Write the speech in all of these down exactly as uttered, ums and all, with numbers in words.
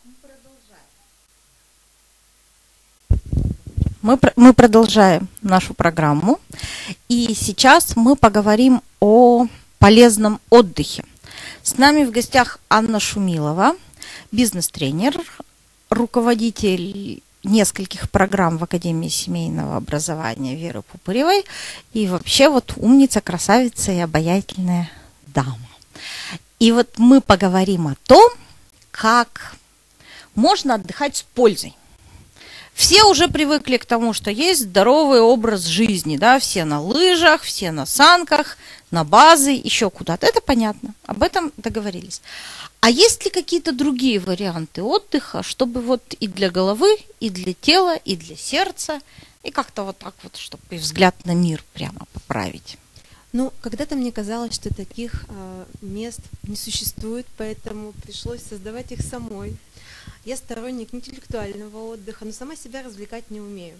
Мы, мы продолжаем нашу программу, и сейчас мы поговорим о полезном отдыхе. С нами в гостях Анна Шумилова, бизнес-тренер, руководитель нескольких программ в Академии семейного образования Веры Пупыревой и вообще вот умница, красавица и обаятельная дама. И вот мы поговорим о том, как можно отдыхать с пользой. Все уже привыкли к тому, что есть здоровый образ жизни, да, все на лыжах, все на санках, на базы, еще куда-то. Это понятно, об этом договорились. А есть ли какие-то другие варианты отдыха, чтобы вот и для головы, и для тела, и для сердца, и как-то вот так вот, чтобы и взгляд на мир прямо поправить? Ну, когда-то мне казалось, что таких э, мест не существует, поэтому пришлось создавать их самой. Я сторонник интеллектуального отдыха, но сама себя развлекать не умею.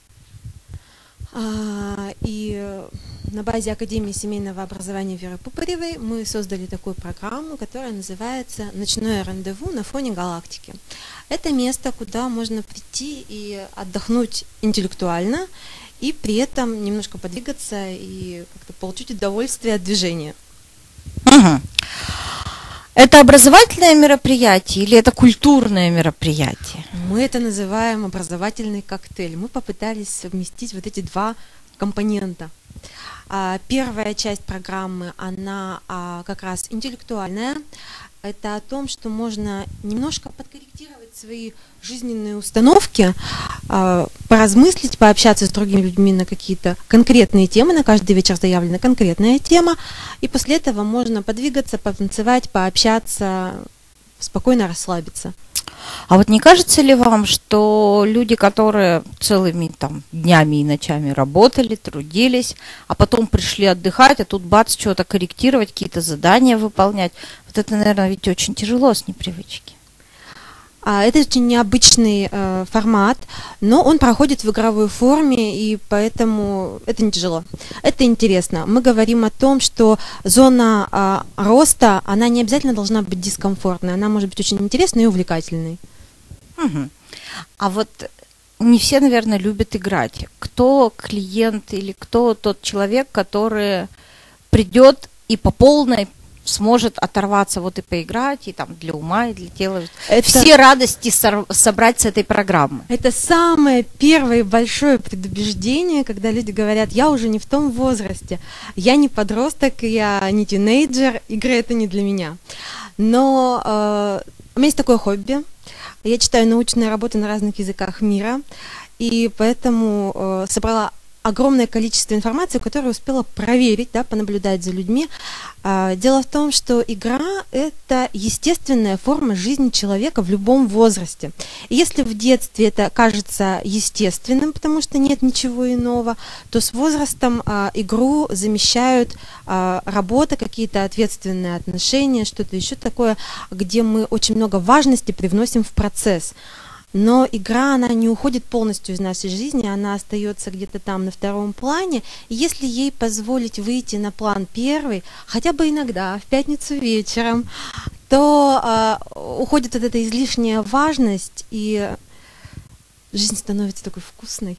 А, и на базе Академии семейного образования Веры Пупыревой мы создали такую программу, которая называется «Ночное рандеву на фоне галактики». Это место, куда можно прийти и отдохнуть интеллектуально, и при этом немножко подвигаться и как-то получить удовольствие от движения. Угу. Это образовательное мероприятие или это культурное мероприятие? Мы это называем образовательный коктейль. Мы попытались совместить вот эти два компонента. Первая часть программы, она как раз интеллектуальная. Это о том, что можно немножко подкорректировать свои жизненные установки, поразмыслить, пообщаться с другими людьми на какие-то конкретные темы. На каждый вечер заявлена конкретная тема. И после этого можно подвигаться, потанцевать, пообщаться, спокойно расслабиться. А вот не кажется ли вам, что люди, которые целыми там днями и ночами работали, трудились, а потом пришли отдыхать, а тут бац, что-то корректировать, какие-то задания выполнять, вот это, наверное, ведь очень тяжело с непривычки. Это очень необычный э, формат, но он проходит в игровой форме, и поэтому это не тяжело. Это интересно. Мы говорим о том, что зона э, роста, она не обязательно должна быть дискомфортной, она может быть очень интересной и увлекательной. Угу. А вот не все, наверное, любят играть. Кто клиент или кто тот человек, который придет и по полной сможет оторваться вот и поиграть, и там для ума, и для тела. Это... Все радости сор- собрать с этой программы. Это самое первое большое предубеждение, когда люди говорят, я уже не в том возрасте, я не подросток, я не тинейджер, игры это не для меня. Но э, у меня есть такое хобби, я читаю научные работы на разных языках мира, и поэтому э, собрала огромное количество информации, которую успела проверить, да, понаблюдать за людьми. Дело в том, что игра – это естественная форма жизни человека в любом возрасте. И если в детстве это кажется естественным, потому что нет ничего иного, то с возрастом а, игру замещают а, работа, какие-то ответственные отношения, что-то еще такое, где мы очень много важности привносим в процесс. Но игра, она не уходит полностью из нашей жизни, она остается где-то там на втором плане. И если ей позволить выйти на план первый, хотя бы иногда, в пятницу вечером, то э, уходит вот эта излишняя важность, и жизнь становится такой вкусной.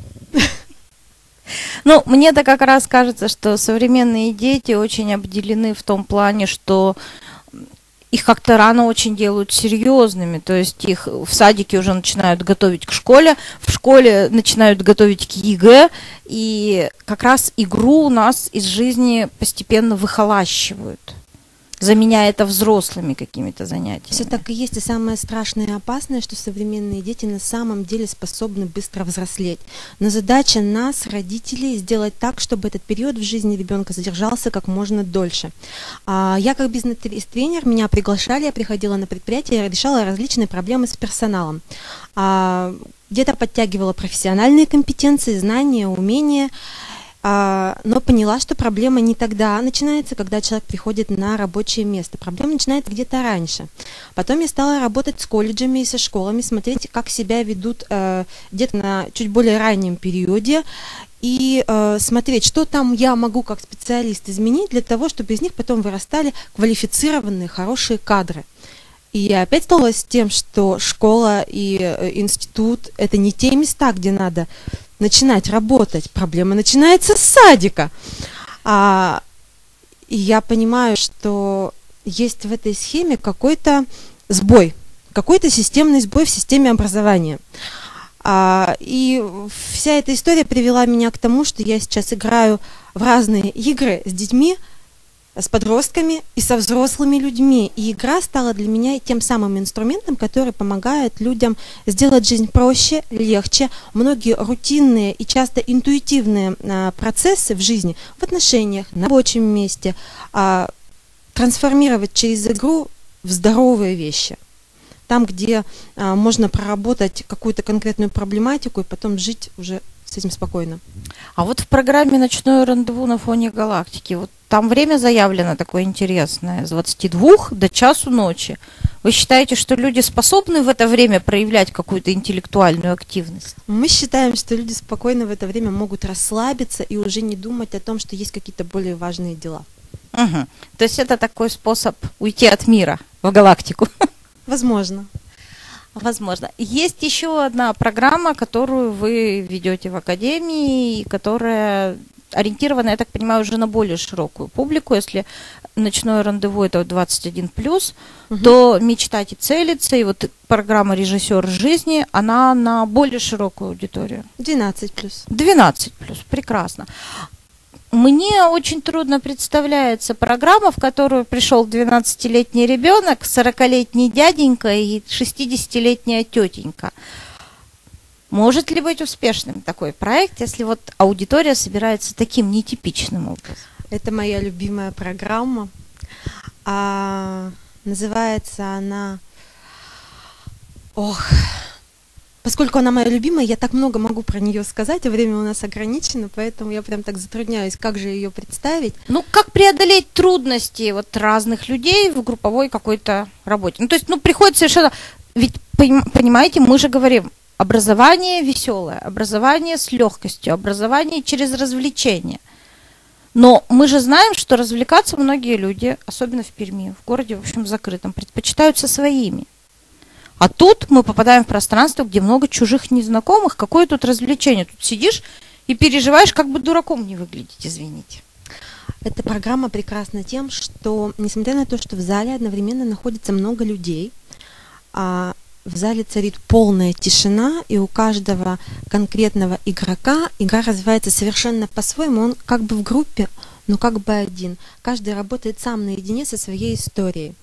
Ну, мне-то как раз кажется, что современные дети очень обделены в том плане, что их как-то рано очень делают серьезными, то есть их в садике уже начинают готовить к школе, в школе начинают готовить к ЕГЭ, и как раз игру у нас из жизни постепенно выхолащивают, заменяя это взрослыми какими-то занятиями. Все так и есть, и самое страшное и опасное, что современные дети на самом деле способны быстро взрослеть. Но задача нас, родителей, сделать так, чтобы этот период в жизни ребенка задержался как можно дольше. Я как бизнес-тренер, меня приглашали, я приходила на предприятие, я решала различные проблемы с персоналом. Где-то подтягивала профессиональные компетенции, знания, умения, но поняла, что проблема не тогда начинается, когда человек приходит на рабочее место. Проблема начинается где-то раньше. Потом я стала работать с колледжами и со школами, смотреть, как себя ведут э, где-то на чуть более раннем периоде, и э, смотреть, что там я могу как специалист изменить для того, чтобы из них потом вырастали квалифицированные, хорошие кадры. И я опять столкнулась с тем, что школа и институт – это не те места, где надо начинать работать. Проблема начинается с садика. А, и я понимаю, что есть в этой схеме какой-то сбой, какой-то системный сбой в системе образования. А, и вся эта история привела меня к тому, что я сейчас играю в разные игры с детьми, с подростками и со взрослыми людьми. И игра стала для меня тем самым инструментом, который помогает людям сделать жизнь проще, легче. Многие рутинные и часто интуитивные а, процессы в жизни, в отношениях, на рабочем месте, а, трансформировать через игру в здоровые вещи. Там, где а, можно проработать какую-то конкретную проблематику и потом жить уже с этим спокойно. А вот в программе «Ночное рандеву на фоне галактики», вот там время заявлено такое интересное, с двадцати двух до часу ночи. Вы считаете, что люди способны в это время проявлять какую-то интеллектуальную активность? Мы считаем, что люди спокойно в это время могут расслабиться и уже не думать о том, что есть какие-то более важные дела. Угу. То есть это такой способ уйти от мира в галактику? Возможно. Возможно. Есть еще одна программа, которую вы ведете в Академии, которая ориентирована, я так понимаю, уже на более широкую публику. Если «Ночное рандеву» — это двадцать один плюс, угу. то «Мечтать и целиться» и вот программа «Режиссер жизни», она на более широкую аудиторию. двенадцать плюс. двенадцать плюс, прекрасно. Мне очень трудно представляется программа, в которую пришел двенадцатилетний ребенок, сорокалетний дяденька и шестидесятилетняя тетенька. Может ли быть успешным такой проект, если вот аудитория собирается таким нетипичным образом? Это моя любимая программа. А, называется она... Ох... Поскольку она моя любимая, я так много могу про нее сказать, а время у нас ограничено, поэтому я прям так затрудняюсь, как же ее представить. Ну, как преодолеть трудности вот разных людей в групповой какой-то работе? Ну, то есть, ну, приходит совершенно... Ведь, понимаете, мы же говорим, образование веселое, образование с легкостью, образование через развлечение. Но мы же знаем, что развлекаться многие люди, особенно в Перми, в городе, в общем, закрытом, предпочитают со своими. А тут мы попадаем в пространство, где много чужих незнакомых. Какое тут развлечение? Тут сидишь и переживаешь, как бы дураком не выглядеть, извините. Эта программа прекрасна тем, что, несмотря на то, что в зале одновременно находится много людей, а в зале царит полная тишина, и у каждого конкретного игрока игра развивается совершенно по-своему. Он как бы в группе, но как бы один. Каждый работает сам наедине со своей историей.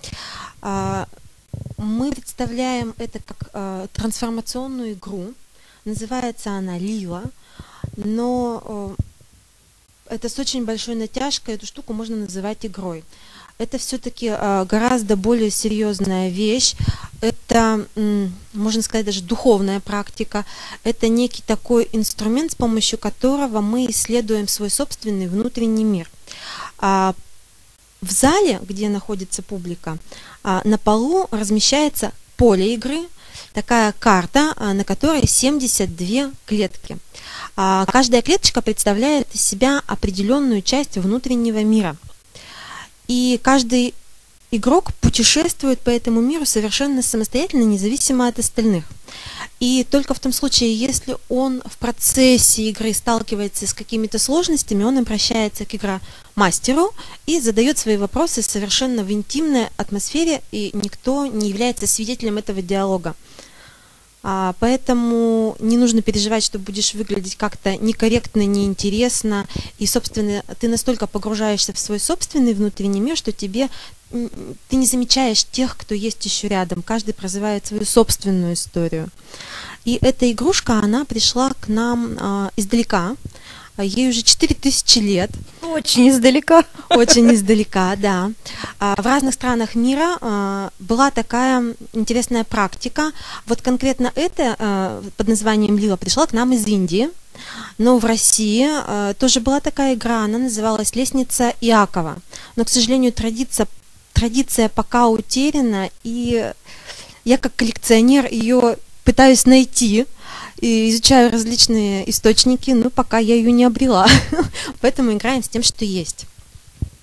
Мы представляем это как э, трансформационную игру. Называется она «Лила», но э, это с очень большой натяжкой. Эту штуку можно называть игрой. Это все-таки э, гораздо более серьезная вещь. Это, э, можно сказать, даже духовная практика. Это некий такой инструмент, с помощью которого мы исследуем свой собственный внутренний мир. А, в зале, где находится публика, на полу размещается поле игры, такая карта, на которой семьдесят две клетки. Каждая клеточка представляет из себя определенную часть внутреннего мира. И каждый игрок путешествует по этому миру совершенно самостоятельно, независимо от остальных. И только в том случае, если он в процессе игры сталкивается с какими-то сложностями, он обращается к игромастеру и задает свои вопросы совершенно в интимной атмосфере, и никто не является свидетелем этого диалога. А, поэтому не нужно переживать, что будешь выглядеть как-то некорректно, неинтересно, и, собственно, ты настолько погружаешься в свой собственный внутренний мир, что тебе ты не замечаешь тех, кто есть еще рядом. Каждый проживает свою собственную историю. И эта игрушка, она пришла к нам а, издалека. Ей уже четыре тысячи лет. Очень издалека. Очень издалека, да. А, в разных странах мира а, была такая интересная практика. Вот конкретно эта а, под названием «Лила» пришла к нам из Индии. Но в России а, тоже была такая игра, она называлась «Лестница Иакова». Но, к сожалению, традиция Традиция пока утеряна, и я как коллекционер ее пытаюсь найти, и изучаю различные источники, но пока я ее не обрела. Поэтому играем с тем, что есть.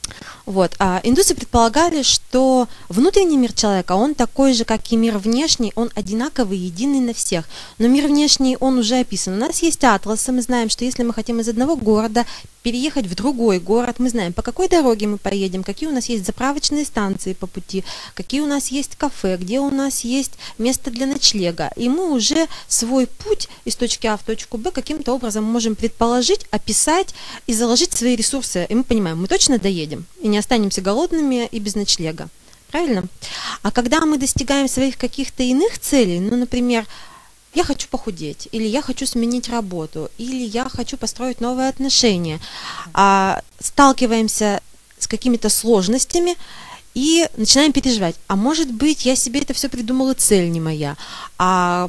Вот. А индусы предполагали, что внутренний мир человека, он такой же, как и мир внешний, он одинаковый, единый на всех. Но мир внешний, он уже описан. У нас есть атласы, мы знаем, что если мы хотим из одного города переехать в другой город, мы знаем, по какой дороге мы поедем, какие у нас есть заправочные станции по пути, какие у нас есть кафе, где у нас есть место для ночлега. И мы уже свой путь из точки А в точку Б каким-то образом можем предположить, описать и заложить свои ресурсы. И мы понимаем, мы точно доедем и не останемся голодными и без ночлега. Правильно? А когда мы достигаем своих каких-то иных целей, ну, например, я хочу похудеть, или я хочу сменить работу, или я хочу построить новые отношения, а, сталкиваемся с какими-то сложностями и начинаем переживать. А может быть, я себе это все придумала, цель не моя, а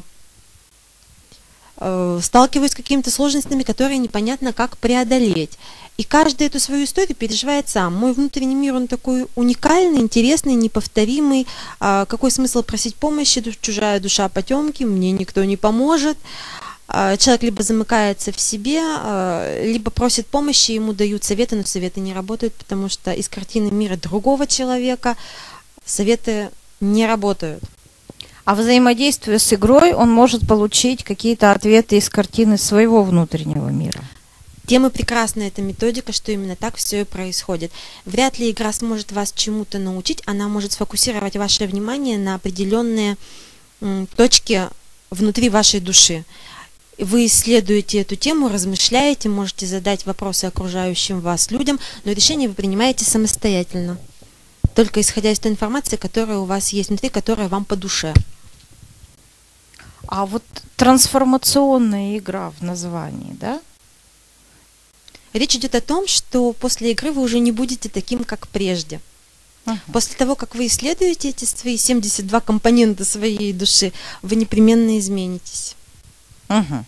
э, сталкиваюсь с какими-то сложностями, которые непонятно как преодолеть. И каждый эту свою историю переживает сам. Мой внутренний мир, он такой уникальный, интересный, неповторимый. А, какой смысл просить помощи? Чужая душа потемки, мне никто не поможет. А, человек либо замыкается в себе, а, либо просит помощи, ему дают советы, но советы не работают, потому что из картины мира другого человека советы не работают. А взаимодействуя с игрой, он может получить какие-то ответы из картины своего внутреннего мира. Тем и прекрасна эта методика, что именно так все и происходит. Вряд ли игра сможет вас чему-то научить, она может сфокусировать ваше внимание на определенные м, точки внутри вашей души. Вы исследуете эту тему, размышляете, можете задать вопросы окружающим вас людям, но решение вы принимаете самостоятельно, только исходя из той информации, которая у вас есть внутри, которая вам по душе. А вот трансформационная игра в названии, да? Речь идет о том, что после игры вы уже не будете таким, как прежде. Uh-huh. После того, как вы исследуете эти свои семьдесят два компонента своей души, вы непременно изменитесь. Uh-huh.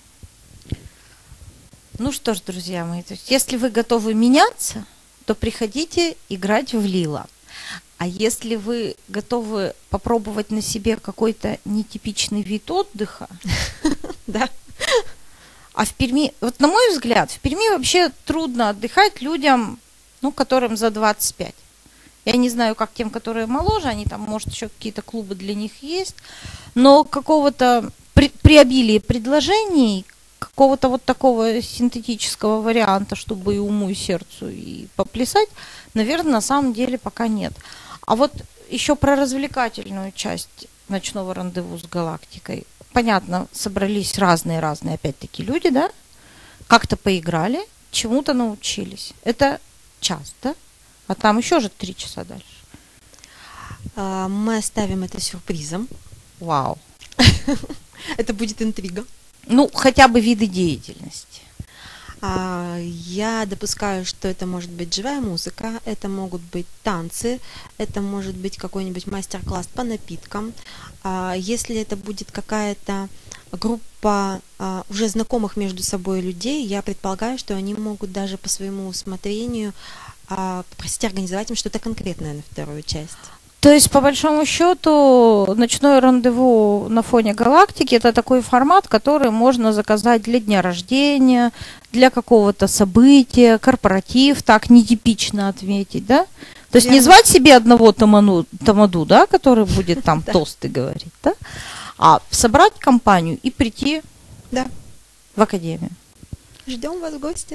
Ну что ж, друзья мои, то есть, если вы готовы меняться, то приходите играть в Лила. А если вы готовы попробовать на себе какой-то нетипичный вид отдыха, да. А в Перми, вот на мой взгляд, в Перми вообще трудно отдыхать людям, ну, которым за двадцать пять. Я не знаю, как тем, которые моложе, они там, может, еще какие-то клубы для них есть, но какого-то при, при обилии предложений, какого-то вот такого синтетического варианта, чтобы и уму, и сердцу, и поплясать, наверное, на самом деле пока нет. А вот еще про развлекательную часть ночного рандеву с галактикой. Понятно, собрались разные-разные, опять-таки, люди, да? Как-то поиграли, чему-то научились. Это час, да? А там еще же три часа дальше. А, мы оставим это сюрпризом. Вау. Это будет интрига. Ну, хотя бы виды деятельности. А, я допускаю, что это может быть живая музыка, это могут быть танцы, это может быть какой-нибудь мастер-класс по напиткам. А, если это будет какая-то группа а, уже знакомых между собой людей, я предполагаю, что они могут даже по своему усмотрению а, попросить организовать им что-то конкретное на вторую часть. То есть, по большому счету, ночное рандеву на фоне галактики – это такой формат, который можно заказать для дня рождения, для какого-то события, корпоратив, так нетипично ответить, да? То есть не звать себе одного таману, тамаду, да, который будет там тосты говорить, да? А собрать компанию и прийти в академию. Ждем вас в гости.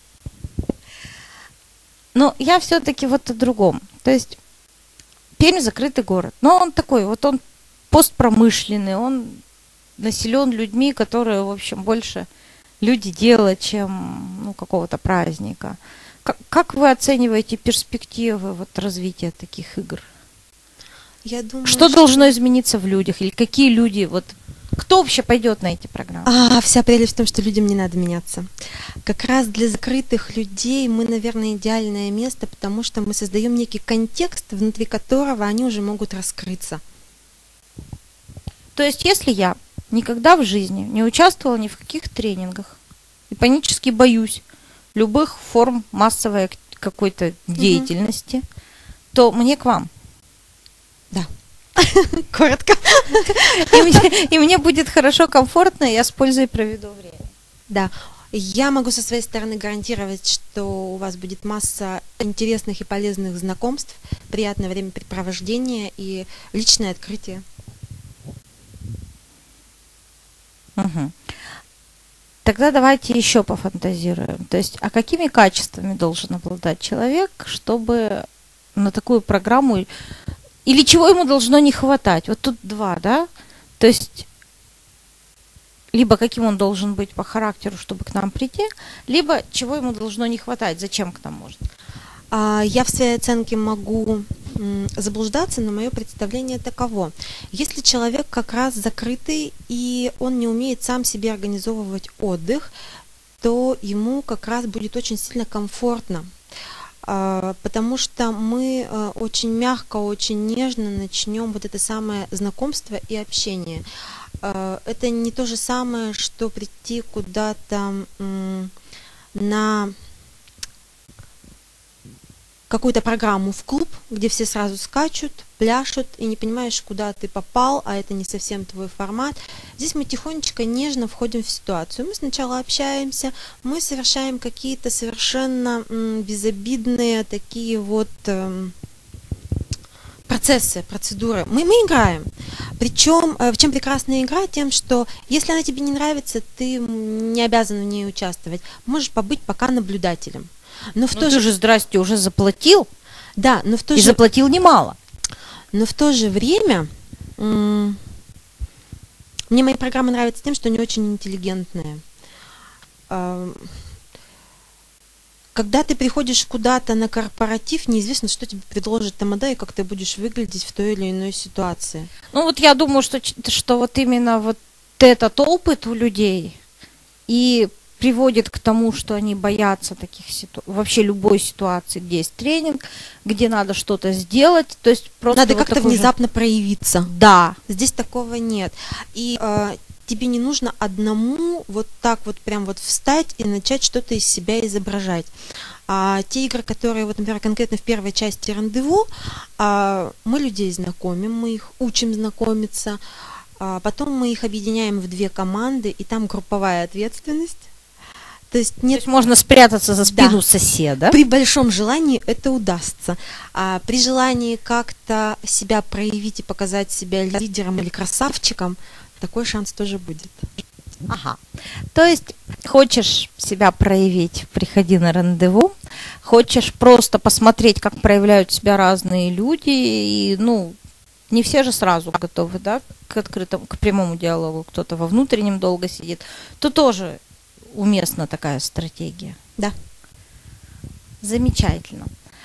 Но я все-таки вот о другом. То есть Пермь закрытый город, но он такой, вот он постпромышленный, он населен людьми, которые, в общем, больше люди дела, чем ну, какого-то праздника. Как, как вы оцениваете перспективы вот, развития таких игр? Я думаю, что, что должно измениться в людях? Или какие люди, вот, кто вообще пойдет на эти программы? А, вся прелесть в том, что людям не надо меняться. Как раз для закрытых людей мы, наверное, идеальное место, потому что мы создаем некий контекст, внутри которого они уже могут раскрыться. То есть, если я никогда в жизни не участвовала ни в каких тренингах и панически боюсь любых форм массовой какой-то деятельности, угу. то мне к вам. Да. Коротко. И мне, и мне будет хорошо, комфортно, и я с пользой проведу время. Да. Я могу со своей стороны гарантировать, что у вас будет масса интересных и полезных знакомств, приятное времяпрепровождение и личное открытие. Угу. Тогда давайте еще пофантазируем. То есть, а какими качествами должен обладать человек, чтобы на такую программу, или чего ему должно не хватать? Вот тут два, да? То есть, либо каким он должен быть по характеру, чтобы к нам прийти, либо чего ему должно не хватать, зачем к нам может. Я в своей оценке могу заблуждаться, но мое представление таково. Если человек как раз закрытый и он не умеет сам себе организовывать отдых, то ему как раз будет очень сильно комфортно, потому что мы очень мягко, очень нежно начнем вот это самое знакомство и общение. Это не то же самое, что прийти куда-то на какую-то программу в клуб, где все сразу скачут, пляшут, и не понимаешь, куда ты попал, а это не совсем твой формат. Здесь мы тихонечко, нежно входим в ситуацию. Мы сначала общаемся, мы совершаем какие-то совершенно м, безобидные такие вот э, процессы, процедуры. Мы, мы играем. Причем, э, в чем прекрасная игра? Тем, что если она тебе не нравится, ты не обязан в ней участвовать. Можешь побыть пока наблюдателем. Но в ну, то ты же... же, здрасте, уже заплатил. Да, но в то и же... заплатил немало. Но в то же время м- мне мои программы нравятся тем, что они очень интеллигентные. А- Когда ты приходишь куда-то на корпоратив, неизвестно, что тебе предложит тамада и как ты будешь выглядеть в той или иной ситуации. Ну вот я думаю, что, что вот именно вот этот опыт у людей и приводит к тому, что они боятся таких ситуаций, вообще любой ситуации, где есть тренинг, где надо что-то сделать, то есть просто надо вот как-то внезапно же... проявиться. Да. Здесь такого нет. И э, тебе не нужно одному вот так вот прям вот встать и начать что-то из себя изображать. А те игры, которые, вот, например, конкретно в первой части рандеву, а, мы людей знакомим, мы их учим знакомиться, а потом мы их объединяем в две команды, и там групповая ответственность. То есть, нет... То есть можно спрятаться за спину да. соседа. При большом желании это удастся. А при желании как-то себя проявить и показать себя лидером или красавчиком, такой шанс тоже будет. Ага. То есть хочешь себя проявить, приходи на рандеву. Хочешь просто посмотреть, как проявляют себя разные люди. И, ну, не все же сразу готовы, да, к открытому, к прямому диалогу. Кто-то во внутреннем долго сидит. То тоже уместна такая стратегия. Да. Замечательно.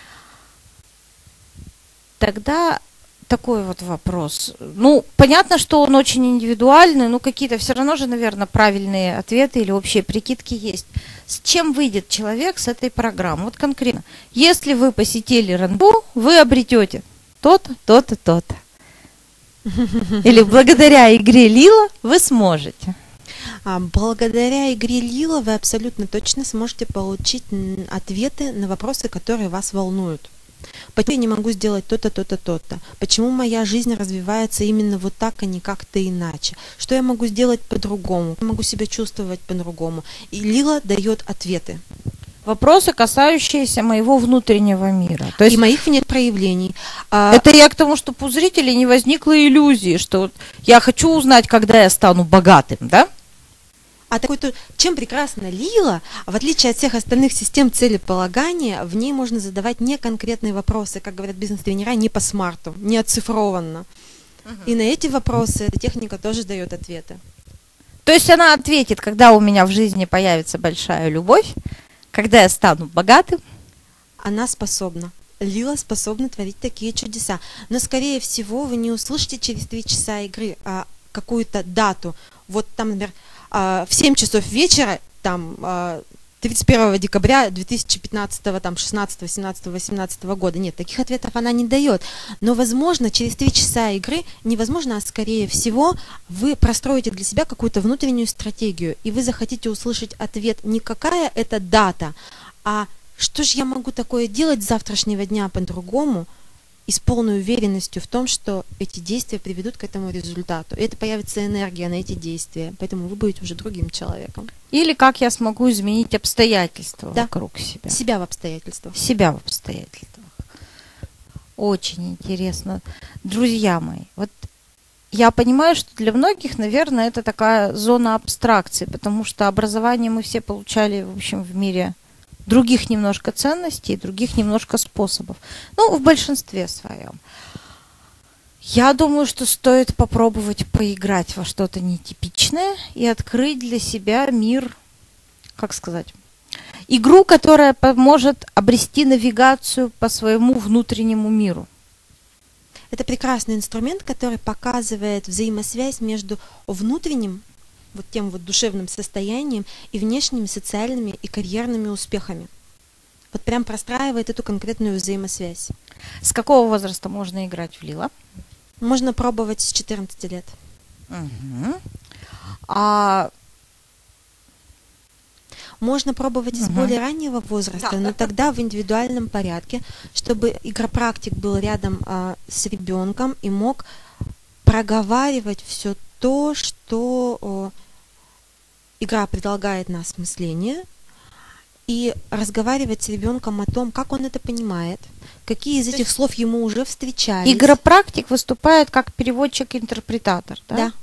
Тогда такой вот вопрос. Ну, понятно, что он очень индивидуальный, но какие-то все равно же, наверное, правильные ответы или общие прикидки есть. С чем выйдет человек с этой программы? Вот конкретно. Если вы посетили рандеву, вы обретете то-то, то-то, то-то. Или благодаря игре Лила вы сможете. Благодаря игре Лила вы абсолютно точно сможете получить ответы на вопросы, которые вас волнуют. Почему я не могу сделать то-то, то-то, то-то? Почему моя жизнь развивается именно вот так, а не как-то иначе? Что я могу сделать по-другому? Я могу себя чувствовать по-другому? И Лила дает ответы. Вопросы, касающиеся моего внутреннего мира. То есть... И моих проявлений. Это я к тому, что у зрителей не возникло иллюзии, что вот я хочу узнать, когда я стану богатым, да? А такой-то, чем прекрасна Лила, в отличие от всех остальных систем целеполагания, в ней можно задавать не конкретные вопросы, как говорят бизнес-тренера, не по смарту, не оцифрованно. Угу. И на эти вопросы эта техника тоже дает ответы. То есть она ответит, когда у меня в жизни появится большая любовь, когда я стану богатым. Она способна. Лила способна творить такие чудеса. Но, скорее всего, вы не услышите через три часа игры а, какую-то дату. Вот там, например, в семь часов вечера, там, тридцать первого декабря две тысячи пятнадцатого, там, шестнадцатого, семнадцатого, восемнадцатого года. Нет, таких ответов она не дает. Но, возможно, через три часа игры, невозможно, а скорее всего, вы простроите для себя какую-то внутреннюю стратегию, и вы захотите услышать ответ не какая это дата, а что же я могу такое делать с завтрашнего дня по-другому, и с полной уверенностью в том, что эти действия приведут к этому результату. И это появится энергия на эти действия, поэтому вы будете уже другим человеком. Или как я смогу изменить обстоятельства Да. вокруг себя. Себя в обстоятельствах. Себя в обстоятельствах. Очень интересно. Друзья мои, вот я понимаю, что для многих, наверное, это такая зона абстракции, потому что образование мы все получали, в общем, в мире других немножко ценностей, других немножко способов. Ну, в большинстве своем. Я думаю, что стоит попробовать поиграть во что-то нетипичное и открыть для себя мир, как сказать, игру, которая поможет обрести навигацию по своему внутреннему миру. Это прекрасный инструмент, который показывает взаимосвязь между внутренним, вот тем вот душевным состоянием и внешними социальными и карьерными успехами. Вот прям простраивает эту конкретную взаимосвязь. С какого возраста можно играть в Лила? Можно пробовать с четырнадцати лет. Угу. А Можно пробовать и с Мгм. более раннего возраста, Да. но тогда в индивидуальном порядке, чтобы игропрактик был рядом а, с ребенком и мог проговаривать все то, что о, игра предлагает на осмысление, и разговаривать с ребенком о том, как он это понимает, какие из То этих есть слов ему уже встречались. игропрактик выступает как переводчик-интерпретатор, да? Да.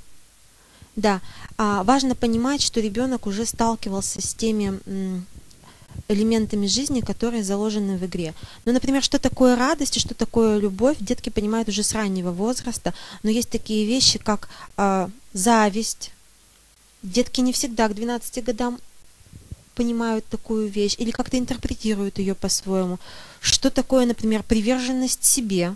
Да. А, важно понимать, что ребенок уже сталкивался с теми м, элементами жизни, которые заложены в игре. Ну, например, что такое радость и что такое любовь, детки понимают уже с раннего возраста, но есть такие вещи, как а, зависть. Детки не всегда к двенадцати годам понимают такую вещь или как-то интерпретируют ее по-своему. Что такое, например, приверженность себе?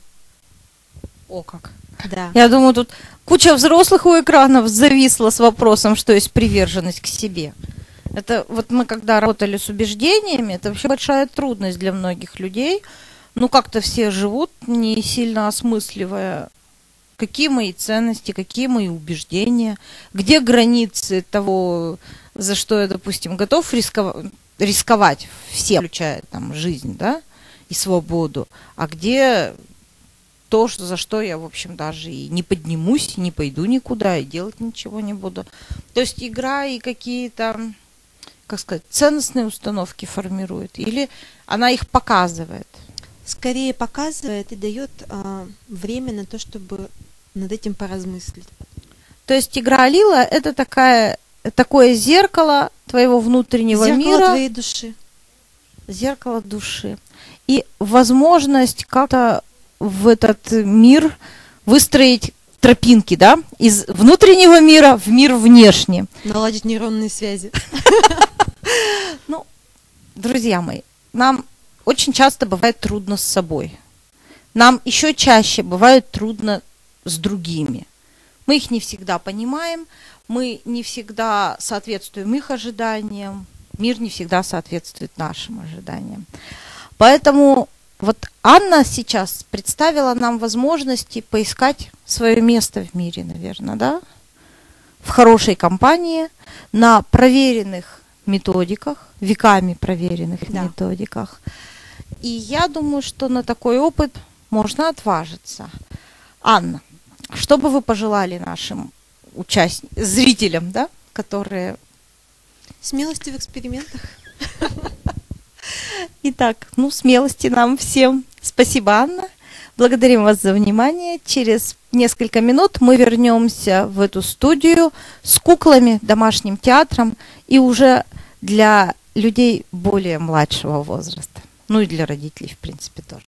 О, как. Да. Я думаю, тут куча взрослых у экранов зависла с вопросом, что есть приверженность к себе. Это вот мы когда работали с убеждениями, это вообще большая трудность для многих людей. Ну, как-то все живут, не сильно осмысливая, какие мои ценности, какие мои убеждения, где границы того, за что я, допустим, готов рисковать, рисковать все, включая там жизнь, да, и свободу, а где то, что, за что я, в общем, даже и не поднимусь, и не пойду никуда, и делать ничего не буду. То есть игра и какие-то, как сказать, ценностные установки формирует, или она их показывает? Скорее показывает и дает а, время на то, чтобы над этим поразмыслить. То есть игра Лила – это такая, такое зеркало твоего внутреннего Зеркало мира, твоей души. зеркало души. И возможность как-то в этот мир выстроить тропинки, да, из внутреннего мира в мир внешний. Наладить нейронные связи. Ну, друзья мои, нам очень часто бывает трудно с собой. Нам еще чаще бывает трудно с другими. Мы их не всегда понимаем, мы не всегда соответствуем их ожиданиям, мир не всегда соответствует нашим ожиданиям. Поэтому вот Анна сейчас представила нам возможности поискать свое место в мире, наверное, да? В хорошей компании, на проверенных методиках, веками проверенных Да. методиках. И я думаю, что на такой опыт можно отважиться. Анна, что бы вы пожелали нашим участникам, зрителям, да, которые... Смелости в экспериментах. Итак, ну, смелости нам всем. Спасибо, Анна. Благодарим вас за внимание. Через несколько минут мы вернемся в эту студию с куклами, домашним театром и уже для людей более младшего возраста. Ну и для родителей, в принципе, тоже.